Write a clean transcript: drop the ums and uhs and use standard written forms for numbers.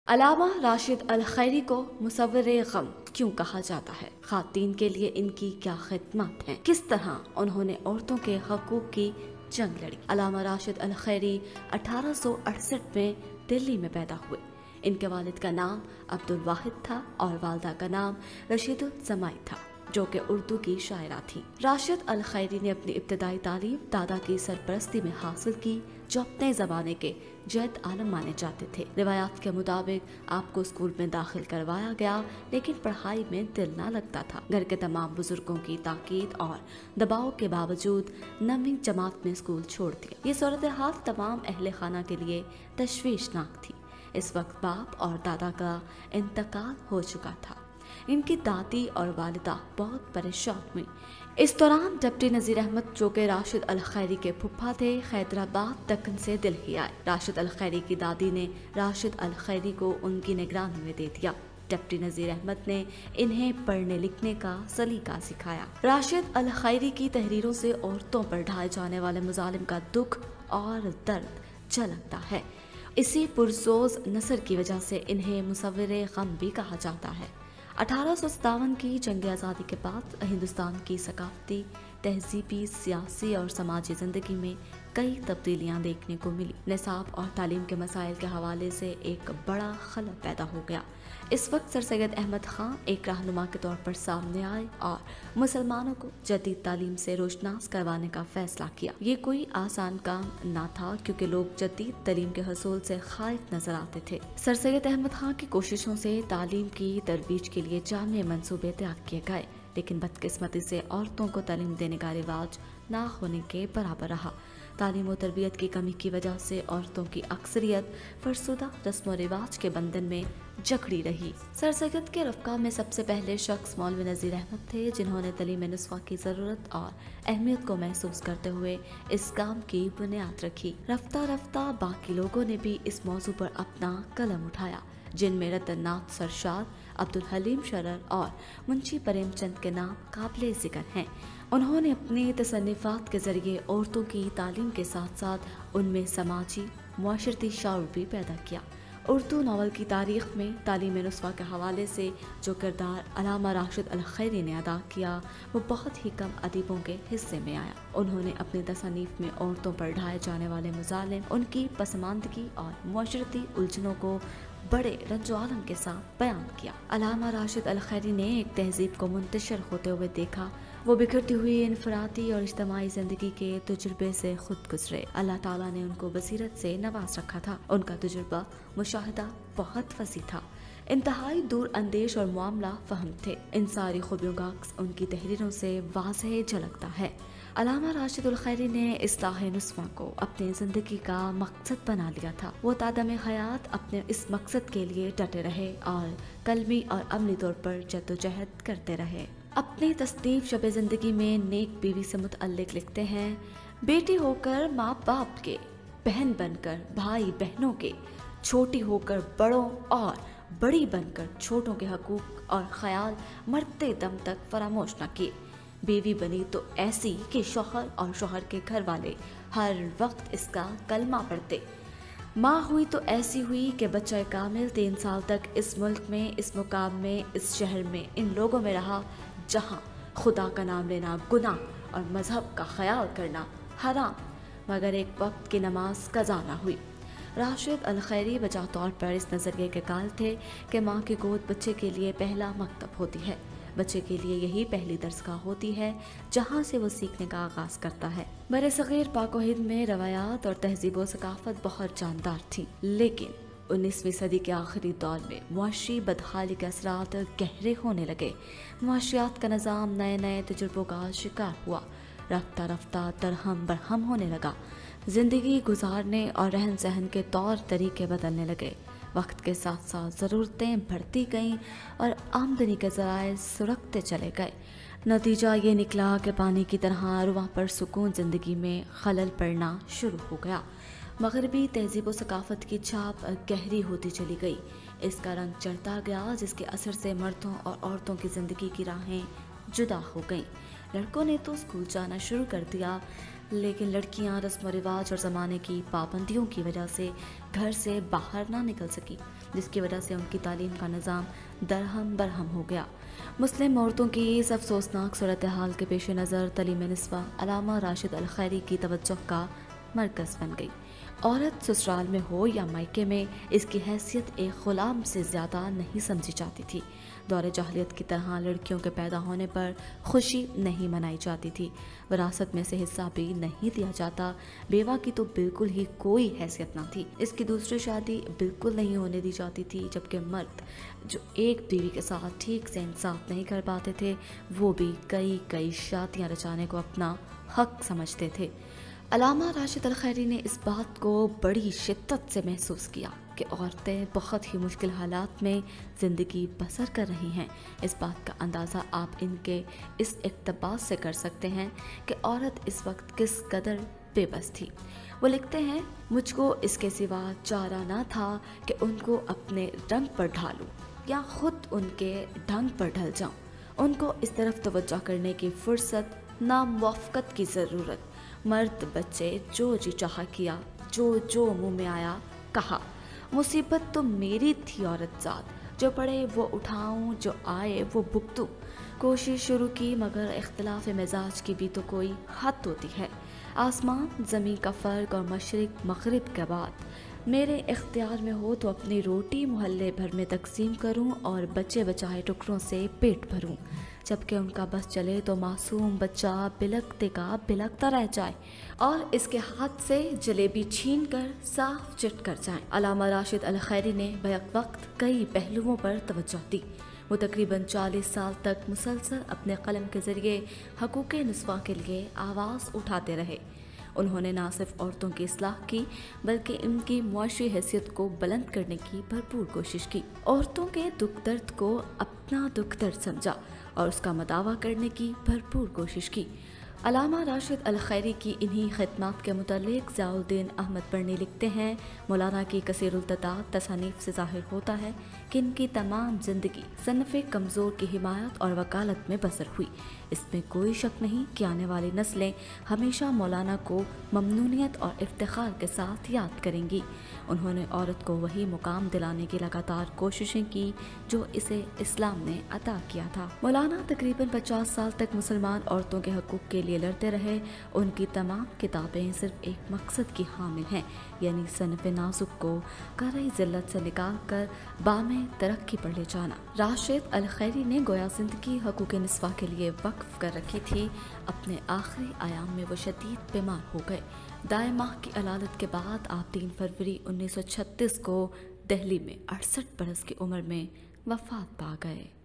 علامہ راشد الخیری کو مصور غم کیوں کہا جاتا ہے؟ خواتین کے لیے ان کی کیا خدمات ہیں؟ کس طرح انہوں نے عورتوں کے حقوق کی جنگ لڑی؟ علامہ راشد الخیری 1868 میں دلی میں پیدا ہوئے۔ ان کے والد کا نام عبد الواحد تھا اور والدہ کا نام رشید الزمائی تھا، جو کہ اردو کی شاعرہ تھی۔ راشد الخیری نے اپنی ابتدائی تعلیم دادا کی سرپرستی میں حاصل کی، جو اپنے زمانے کے جید عالم مانے جاتے تھے۔ روایات کے مطابق آپ کو اسکول میں داخل کروایا گیا، لیکن پڑھائی میں دل نہ لگتا تھا۔ گھر کے تمام بزرگوں کی تاکید اور دباؤ کے باوجود 9ویں جماعت میں اسکول چھوڑ دیا۔ یہ صورتحال تمام اہل خانہ کے لیے تشویشناک تھی۔ اس وقت باپ اور دادا کا انتقال ہو چکا تھا۔ ان کی دادی اور والدہ بہت پریشان ہوئی۔ اس دوران ڈپٹی نذیر احمد، جو کہ راشد الخیری کے پھپھا تھے، حیدرآباد دکن سے دلہی آئے۔ راشد الخیری کی دادی نے راشد الخیری کو ان کی نگرانی میں دے دیا۔ ڈپٹی نذیر احمد نے انہیں پڑھنے لکھنے کا سلیقہ سکھایا۔ راشد الخیری کی تحریروں سے عورتوں پر ڈھائے جانے والے مظالم کا دکھ اور درد جھلکتا ہے۔ اسی پرسوز نثر کی وجہ سے انہیں مصور غم بھی کہا جاتا ہے۔ 1857 کی جنگ آزادی کے بعد ہندوستان کی ثقافتی، تہذیبی، سیاسی اور سماجی زندگی میں کئی تبدیلیاں دیکھنے کو ملی۔ نصاب اور تعلیم کے مسائل کے حوالے سے ایک بڑا خلل پیدا ہو گیا۔ اس وقت سر سید احمد خان ایک رہنما کے طور پر سامنے آئے اور مسلمانوں کو جدید تعلیم سے روشناس کروانے کا فیصلہ کیا۔ یہ کوئی آسان کام نہ تھا، کیونکہ لوگ جدید تعلیم کے حصول سے خائف نظر آتے تھے۔ سر سید احمد خان کی کوششوں سے تعلیم کی ترویج کے لیے جامع منصوبے تیار کیے گئے، لیکن بدقسمتی سے عورتوں کو تعلیم دینے کا رواج نہ ہونے کے برابر رہا۔ تعلیم و تربیت کی کمی کی وجہ سے عورتوں کی اکثریت فرسودہ رسم و رواج کے بندھن میں جکڑی رہی۔ سر سید کے رفقا میں سب سے پہلے شخص مولوی نذیر احمد تھے، جنہوں نے تعلیم نسواں کی ضرورت اور اہمیت کو محسوس کرتے ہوئے اس کام کی بنیاد رکھی۔ رفتہ رفتہ باقی لوگوں نے بھی اس موضوع پر اپنا قلم اٹھایا، جن میں رتن ناتھ سرشاد، عبدالحلیم شرر اور منشی پریم چند کے نام قابل ذکر ہیں۔ انہوں نے اپنی تصنیفات کے ذریعے عورتوں کی تعلیم کے ساتھ ساتھ ان میں سماجی معاشرتی شعور بھی پیدا کیا۔ اردو ناول کی تاریخ میں تعلیم نسواں کے حوالے سے جو کردار علامہ راشد الخیری نے ادا کیا، وہ بہت ہی کم ادیبوں کے حصے میں آیا۔ انہوں نے اپنی تصانیف میں عورتوں پر ڈھائے جانے والے مظالم، ان کی پسماندگی اور معاشرتی الجھنوں کو بڑے رنج و عالم کے ساتھ بیان کیا۔ علامہ راشد الخیری نے ایک تہذیب کو منتشر ہوتے ہوئے دیکھا۔ وہ بکھرتی ہوئی انفرادی اور اجتماعی زندگی کے تجربے سے خود گزرے۔ اللہ تعالیٰ نے ان کو بصیرت سے نواز رکھا تھا۔ ان کا تجربہ مشاہدہ بہت وسیع تھا، انتہائی دور اندیش اور معاملہ فہم تھے۔ ان ساری خوبیوں کا عکس ان کی تحریروں سے واضح جھلکتا ہے۔ علامہ راشد الخیری نے اصلاح نسواں کو اپنی زندگی کا مقصد بنا لیا تھا۔ وہ تادم حیات اپنے اس مقصد کے لیے ڈٹے رہے اور قلبی اور عملی طور پر جدوجہد کرتے رہے۔ اپنی تصنیف شب زندگی میں نیک بیوی سے متعلق لکھتے ہیں: بیٹی ہو کر ماں باپ کے، بہن بن کر بھائی بہنوں کے، چھوٹی ہو کر بڑوں اور بڑی بن کر چھوٹوں کے حقوق اور خیال مرتے دم تک فراموش نہ کیے۔ بیوی بنی تو ایسی کہ شوہر اور شوہر کے گھر والے ہر وقت اس کا کلمہ پڑھتے۔ ماں ہوئی تو ایسی ہوئی کہ بچہ کامل 3 سال تک اس ملک میں، اس مقام میں، اس شہر میں، ان لوگوں میں رہا جہاں خدا کا نام لینا گناہ اور مذہب کا خیال کرنا حرام، مگر ایک وقت کی نماز قضا نہ ہوئی۔ راشد الخیری بجا طور پر اس نظریے کے قائل تھے کہ ماں کی گود بچے کے لیے پہلا مکتب ہوتی ہے۔ بچے کے لیے یہی پہلی درسگاہ ہوتی ہے جہاں سے وہ سیکھنے کا آغاز کرتا ہے۔ برصغیر پاک و ہند میں روایات اور تہذیب و ثقافت بہت جاندار تھی، لیکن 19ویں صدی کے آخری دور میں معاشی بدحالی کے اثرات گہرے ہونے لگے۔ معاشیات کا نظام نئے نئے تجربوں کا شکار ہوا، رفتہ رفتہ درہم برہم ہونے لگا۔ زندگی گزارنے اور رہن سہن کے طور طریقے بدلنے لگے۔ وقت کے ساتھ ساتھ ضرورتیں بڑھتی گئیں اور آمدنی کے ذرائع سڑکتے چلے گئے۔ نتیجہ یہ نکلا کہ پانی کی طرح رواں پر سکون زندگی میں خلل پڑنا شروع ہو گیا۔ مغربی تہذیب و ثقافت کی چھاپ گہری ہوتی چلی گئی، اس کا رنگ چڑھتا گیا، جس کے اثر سے مردوں اور عورتوں کی زندگی کی راہیں جدا ہو گئیں۔ لڑکوں نے تو اسکول جانا شروع کر دیا، لیکن لڑکیاں رسم و رواج اور زمانے کی پابندیوں کی وجہ سے گھر سے باہر نہ نکل سکی۔ जिस की वजह से उनकी तालीम का निज़ाम दरहम बरहम हो गया। मुस्लिम औरतों की इस अफसोसनाक सूरत हाल के पेश नज़र तलीम निस्वा अलामा राशिद अल खैरी की तवज्जो का मरकज़ बन गई। औरत ससुराल में हो या मायके में इसकी हैसियत एक गुलाम से ज़्यादा नहीं समझी जाती थी। दौरे जाहलियत की तरह लड़कियों के पैदा होने पर खुशी नहीं मनाई जाती थी, विरासत में से हिस्सा भी नहीं दिया जाता, बेवा की तो बिल्कुल ही कोई हैसियत ना थी, इसकी दूसरी शादी बिल्कुल नहीं होने दी जाती थी, जबकि मर्द जो एक बीवी के साथ ठीक से इंसाफ नहीं कर पाते थे वो भी कई कई शादियाँ रचाने को अपना हक समझते थे। अलामा राशिद अल खैरी ने इस बात को बड़ी शिद्दत से महसूस किया कि औरतें बहुत ही मुश्किल हालात में ज़िंदगी बसर कर रही हैं। इस बात का अंदाज़ा आप इनके इस इक़्तिबास से कर सकते हैं कि औरत इस वक्त किस कदर बेबस थी। वो लिखते हैं, मुझको इसके सिवा चारा ना था कि उनको अपने रंग पर ढालूं या ख़ुद उनके ढंग पर ढल जाऊं। उनको इस तरफ तवज्जो करने की फुर्सत ना मुवाफ़क़त की ज़रूरत। मर्द बच्चे जो जी चाहा किया, जो मुंह में आया कहा। मुसीबत तो मेरी थी औरत ज़ात, जो पड़े वो उठाऊं, जो आए वो भुगतूं। कोशिश शुरू की मगर इख्तिलाफ मिजाज की भी तो कोई हद होती है। आसमान ज़मीन का फ़र्क और मशरिक़ मग़रिब के बाद मेरे इख्तियार में हो तो अपनी रोटी मोहल्ले भर में तकसीम करूं और बच्चे बचाए टुकड़ों से पेट भरूं। जबकि उनका बस चले तो मासूम बच्चा बिलकते का बिलकता रह जाए और इसके हाथ से जलेबी छीन कर साफ चिट कर जाए। अलामा राशिद अल खैरी ने बैक वक्त कई पहलुओं पर तवज्जो दी। वो तकरीबन 40 साल तक मुसलसल अपने कलम के ज़रिए हकूक़ निस्वा के लिए आवाज़ उठाते रहे। उन्होंने ना सिर्फ औरतों की इस्लाह की बल्कि इनकी मुआशरी हैसियत को बुलंद करने की भरपूर कोशिश की। औरतों के दुख दर्द को अपना दुख दर्द समझा और उसका मदावा करने की भरपूर कोशिश की। अलामा राशिद अल खैरी की इन्हीं खिदमात के मुतालिक ज़ियाउद्दीन अहमद पर्नी लिखते हैं, मौलाना की कसीरुल तदाद तसानीफ से ज़ाहिर होता है कि इनकी तमाम ज़िंदगी सनफ़े कमज़ोर की हिमायत और वकालत में बसर हुई। इसमें कोई शक नहीं कि आने वाली नस्लें हमेशा मौलाना को ममनूनियत और इफ्तिखार के साथ याद करेंगी। उन्होंने औरत को वही मुकाम दिलाने की लगातार कोशिशें की जो इसे इस्लाम ने अता किया था। मौलाना तकरीबन 50 साल तक मुसलमान औरतों के हकूक़ के लिए लड़ते रहे। उनकी तमाम किताबें सिर्फ एक मकसद की हामिल हैं, यानी सनफ़े नाजुक को करई ज़िल्लत से निकाल कर बामे तरक्की पर ले जाना। राशिद अल खैरी ने गोया ज़िंदगी हकूक़ निस्वा के लिए वक्फ कर रखी थी। अपने आखिरी आयाम में वो शदीद बीमार हो गए। दाएं माह की अलालत के बाद आप 3 फरवरी 1936 को दिल्ली में 68 बरस की उम्र में वफ़ात पा गए।